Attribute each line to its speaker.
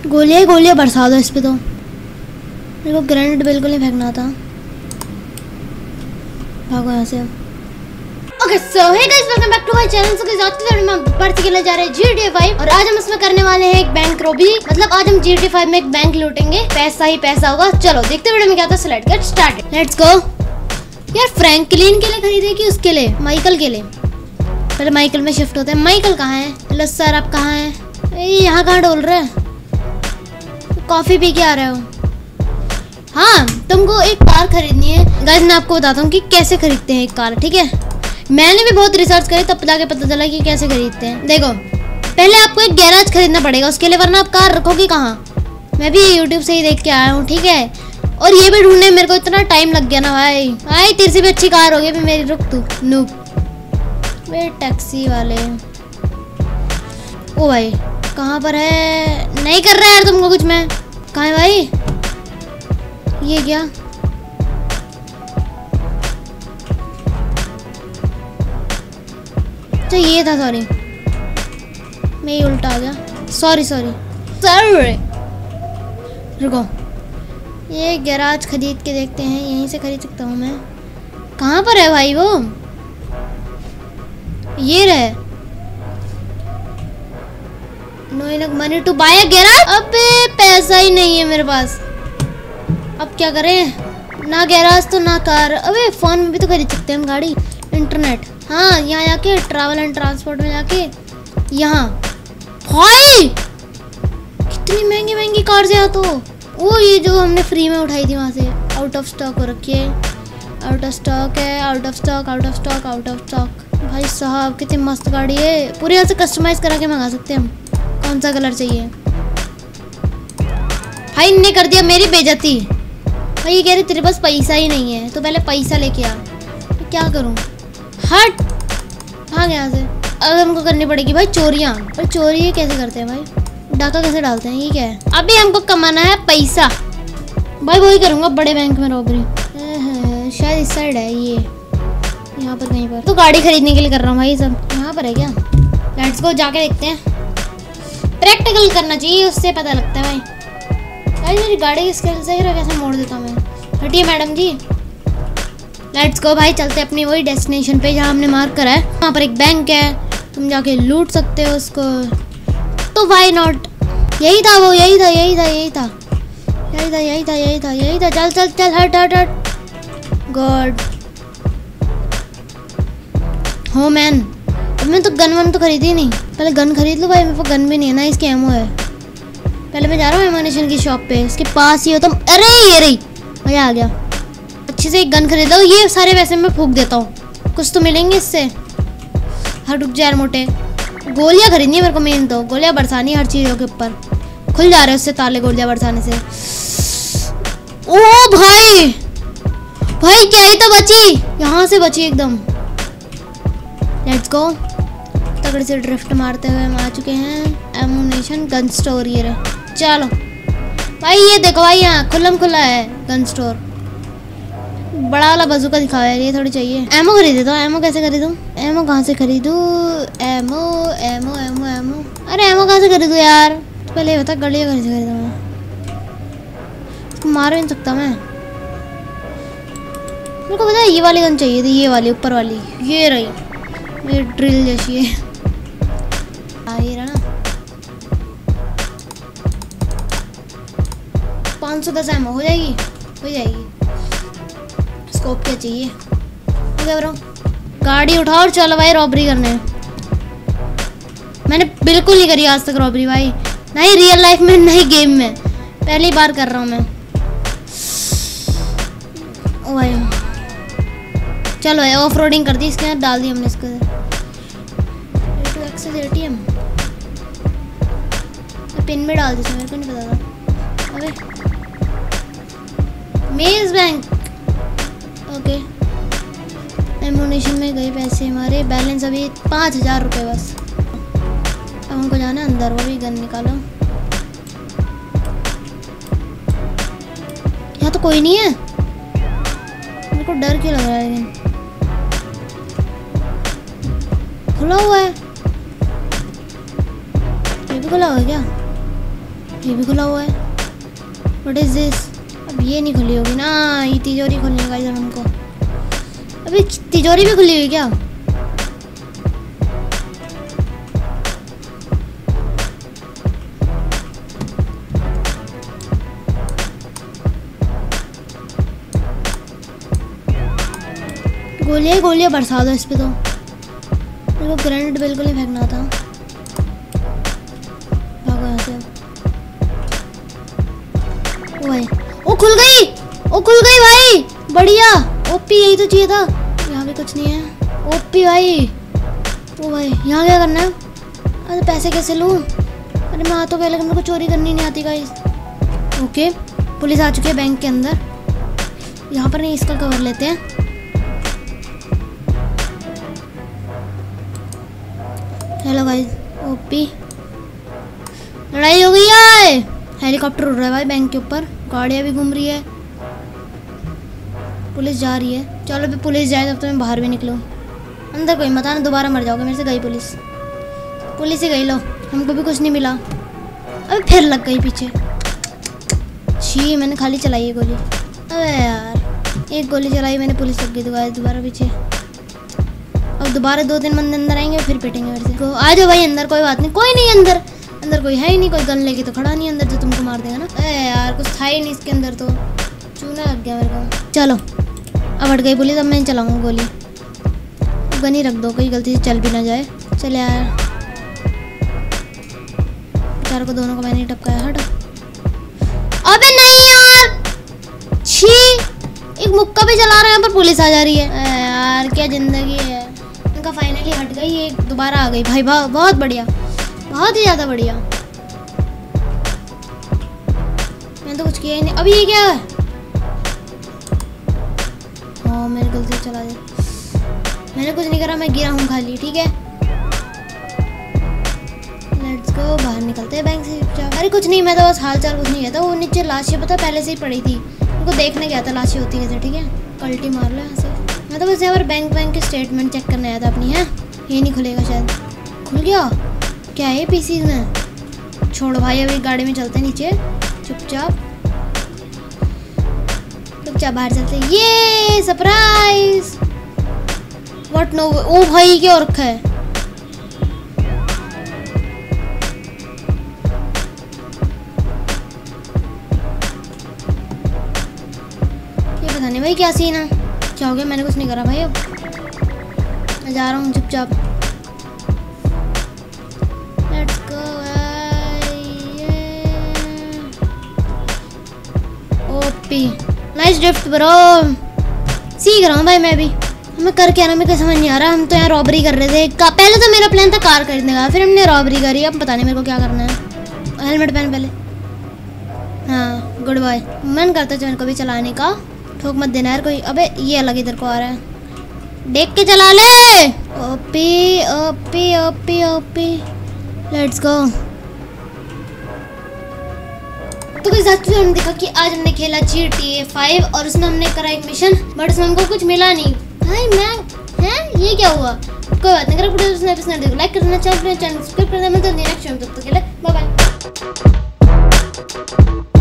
Speaker 1: गोलियां गोलियां बरसा दो इस पे तो। मेरे को ग्रेनेड बिल्कुल नहीं फेंकना था। भागो यहाँ से। Okay so hey guys, welcome back to my channel. So guys, आज की वीडियो में हम पार्टी खेलने जा रहे हैं GTA 5 और आज हम इसमें करने वाले हैं एक बैंक रॉबरी। मतलब आज हम GTA 5 में एक बैंक लूटेंगे, पैसा ही पैसा होगा। चलो देखते हैं वीडियो में क्या था। So let's get started, let's go. यार फ्रैंकलिन के लिए खरीदे कि उसके लिए, माइकल के लिए? पहले माइकल में शिफ्ट होते हैं। माइकल कहाँ है? हेलो सर, आप कहाँ हैं? यहाँ कहाँ डोल रहे हैं? कॉफी पी के आ रहे हो? हाँ, तुमको एक कार खरीदनी है। गाइस मैं आपको बताता हूँ कि कैसे खरीदते हैं एक कार, ठीक है? मैंने भी बहुत रिसर्च करी, तब जाके पता चला कि कैसे खरीदते हैं। देखो, पहले आपको एक गैराज खरीदना पड़ेगा उसके लिए, वरना आप कार रखोगे कहाँ? मैं भी यूट्यूब से ही देख के आया हूँ, ठीक है? और ये भी ढूंढने मेरे को इतना टाइम लग गया ना भाई। भाई तेरे से भी अच्छी कार होगी भी मेरी। रुक तू नूब, वे टैक्सी वाले। ओ भाई कहाँ पर है? नहीं कर रहा यार तुमको कुछ। मैं कहाँ है भाई? ये क्या? तो ये था, सॉरी मैं ही उल्टा आ गया। Sorry sorry sorry. रुको, ये गैराज खरीद के देखते हैं, यहीं से खरीद सकता हूँ मैं। कहाँ पर है भाई वो? ये रहे। No enough money to buy a garage. अबे पैसा ही नहीं है मेरे पास, अब क्या करें? ना गैराज तो ना कार। अबे फोन में भी तो खरीद सकते हैं हम गाड़ी। इंटरनेट, हाँ यहाँ जाके ट्रैवल एंड ट्रांसपोर्ट में जाके यहाँ। भाई कितनी महंगी महंगी कार से यहाँ तो। वो ये जो हमने फ्री में उठाई थी वहाँ से आउट ऑफ स्टॉक हो रखी है। आउट ऑफ स्टॉक है, out of stock, out of stock, out of stock. भाई साहब कितनी मस्त गाड़ी है, पूरे यहाँ से कस्टमाइज करा के मंगा सकते हैं हम। कौन सा कलर चाहिए? भाई इनने कर दिया मेरी बेइज्जती। भाई ये कह रही तेरे पास पैसा ही नहीं है, तो पहले पैसा लेके आ। तो क्या करूँ? हट भाग यहाँ से। अब हमको करनी पड़ेगी भाई चोरियाँ। पर चोरी कैसे करते हैं भाई? डाका कैसे डालते हैं? ये क्या है? अभी हमको कमाना है पैसा भाई। वही करूँगा बड़े बैंक में रॉबरी। शायद इस साइड है ये, यहाँ पर कहीं पर। तो गाड़ी खरीदने के लिए कर रहा हूँ भाई। सब यहाँ पर है क्या? लेट्स गो, जाके देखते हैं। प्रैक्टिकल करना चाहिए, उससे पता लगता है भाई। भाई मेरी गाड़ी की स्किल सही रहा, कैसे मोड़ देता मैं। हटिए मैडम जी। लेट्स गो भाई, चलते अपनी वही डेस्टिनेशन पे जहाँ हमने मार्क करा है। वहाँ पर एक बैंक है, तुम जाके लूट सकते हो उसको, तो व्हाई नॉट। यही था वो, यही था, यही था, यही था, यही था, यही था, यही था, यही था। चल चल चल, हट हट हट। गॉड हो मैन। अब मैं तो गन वन तो खरीदी नहीं, पहले गन खरीद लो भाई। मेरे पास गन भी नहीं है ना, इसके एमओ है। पहले मैं जा रहा हूँ एमोनेशन की शॉप पे, इसके पास ही हो तुम। अरे ये रही, मजा आ गया। अच्छे से एक गन खरीदा हूँ, ये सारे पैसे मैं फूंक देता हूँ, कुछ तो मिलेंगे इससे। हर रुक जा यार मोटे। गोलियां खरीदनी है मेरे को, मेन तो गोलियां बरसानी हर चीज़ों के ऊपर। खुल जा रहे हैं उससे ताले गोलियां बरसाने से। ओ भाई, भाई क्या ही तो बची, यहाँ से बची एकदम। लेट्स गो, तगड़े से ड्रिफ्ट मारते हुए हम आ चुके हैं एमुनेशन गन स्टोर। ये रहे, चलो भाई। ये देखो भाई, यहाँ खुल्लम खुला है गन स्टोर। बड़ा वाला बजूका दिखाओ यार, ये थोड़ी चाहिए। एमो खरीदे तो, एमो कैसे खरीदूँ? एमो कहाँ से खरीदूँ? एमो एमो एमो एमो, अरे एमो कहाँ से खरीदूँ यार? तो पहले ये बता, गलियाँ कहाँ से खरीदूँ मैं? इसको मार भी नहीं सकता मैं। मेरे को पता है ये वाली गन चाहिए थी, ये वाली ऊपर वाली। ये रही, ये ड्रिल जैसी है। ये रहा ना। 510 एमओ हो जाएगी, हो जाएगी। स्कोप क्या चाहिए? ओके ब्रो, गाड़ी उठाओ और चलो भाई रॉबरी करने। मैंने बिल्कुल नहीं करी आज तक रॉबरी भाई, ना ही रियल लाइफ में ना ही गेम में। पहली बार कर रहा हूँ मैं। ओ भाई चलो भाई, ऑफ रोडिंग कर दी इसके अंदर, डाल दी हमने इसको। एक्सेस ATM पिन में डाल दी थी, मेरे को नहीं पता था। अबे मेज बैंक, ओके। एमुनेशन में गए पैसे हमारे, बैलेंस अभी 5000 रुपये बस। अब हमको जाना अंदर, वो भी गन निकालो। यहाँ तो कोई नहीं है, मेरे को डर क्यों लग रहा है? लेकिन खुला हुआ है, ये भी खुला हुआ है क्या? ये भी खुला हुआ है। What is this? अब ये नहीं खुली होगी ना, ये तिजोरी खोलनी है गाइस हमको। अभी तिजोरी भी खुली हुई क्या? गोलियां गोलियां बरसा दो इस पे तो। मेरे को ग्रेनेड बिल्कुल नहीं फेंकना था। भागो यहाँ से। ओ भाई, ओ खुल गई, ओ खुल गई भाई, बढ़िया। ओपी यही तो चाहिए था। यहाँ भी कुछ नहीं है। ओपी भाई। ओ भाई यहाँ क्या करना है? अरे पैसे कैसे लूँ? अरे मैं तो पहले मेरे को चोरी करनी नहीं आती गाइस। ओके, पुलिस आ चुकी है बैंक के अंदर। यहाँ पर नहीं, इसका कवर लेते हैं। Hello guys. ओपी लड़ाई हो गई है। हेलीकॉप्टर उड़ रहा है भाई बैंक के ऊपर, गाड़ियाँ भी घूम रही है, पुलिस जा रही है। चलो अभी पुलिस जाए तब तो मैं बाहर भी निकलूँ। अंदर कोई मत आना, दोबारा मर जाओगे मेरे से। गई पुलिस, पुलिस ही गई। लो, हमको भी कुछ नहीं मिला। अबे फिर लग गई पीछे। छी, मैंने खाली चलाई है गोली। अबे यार, एक गोली चलाई मैंने, पुलिस लग गई दोबारा पीछे। अब दोबारा 2-3 बंदे अंदर आएंगे, फिर पिटेंगे मेरे से। आ जाओ भाई अंदर, कोई बात नहीं। कोई नहीं अंदर, अंदर कोई है ही नहीं। कोई गन लेके तो खड़ा नहीं अंदर जो तुमको मार देगा ना। अरे यार, कुछ था ही नहीं इसके अंदर, तो चूना लग गया मेरे को। चलो अब हट गई पुलिस, अब मैं चलाऊंगा गोली। गन ही रख दो, कोई गलती से चल भी ना जाए। चल यार, बेचारों को दोनों को मैंने टपकाया। हट। अबे नहीं यार, छी, एक मुक्का भी चला रहे हैं पर पुलिस आ जा रही है। यार क्या जिंदगी है। इनका फाइनली हट गई, ये दोबारा आ गई भाई। बहुत बढ़िया, बहुत ही ज़्यादा बढ़िया। मैंने तो कुछ किया ही नहीं। अभी ये क्या है? हाँ मेरे गलती से चला गया। मैंने कुछ नहीं करा, मैं गिरा हूँ खाली। ठीक है, लेट्स गो, बाहर निकलते हैं बैंक से। अरे कुछ नहीं, मैं तो बस हाल चाल कुछ नहीं कहता। वो नीचे लाशें पता पहले से ही पड़ी थी, उनको देखने गया था लाशें होती कैसे। ठीक है, कल्टी मार लो यहाँ से। मैं तो बस यहाँ पर बैंक के स्टेटमेंट चेक करने आया था अपनी। है ये नहीं खुलेगा शायद। खुल गया क्या है पीसी में? छोड़ो भाई, अभी गाड़ी में चलते नीचे चुपचाप चुपचाप बाहर चलते। ये सरप्राइज। What no? ओ भाई क्या रखा है? ये पता नहीं भाई क्या सीन है, क्या हो गया? मैंने कुछ नहीं करा भाई। अब मैं जा रहा हूँ चुपचाप। Let's go. OP nice drift bro. सीख रहा हूँ भाई मैं भी। मैं कर क्या रहा, मेरे को समझ नहीं आ रहा। हम तो यहाँ रॉबरी कर रहे थे। पहले तो मेरा प्लान था कार खरीदने का, फिर हमने रॉबरी करी। अब पता नहीं मेरे को क्या करना है। हेलमेट पहन पहले। हाँ गुड बॉय। मन करता है मेरे को भी चलाने का। ठोक मत देना यार कोई। अबे ये अलग इधर को आ रहा है, देख के चला ले। OP OP OP OP, let's go. तो कोई साथ हमने देखा कि आज हमने खेला GTA 5 और उसमें हमने करा एक मिशन, बट उसमें हमको कुछ मिला नहीं भाई। मैं है ये क्या हुआ? कोई बात नहीं, अगर वीडियो देखो लाइक करना, चैनल सब्सक्राइब करना। मैं तो नेक्स्ट टाइम तक के लिए बाय बाय।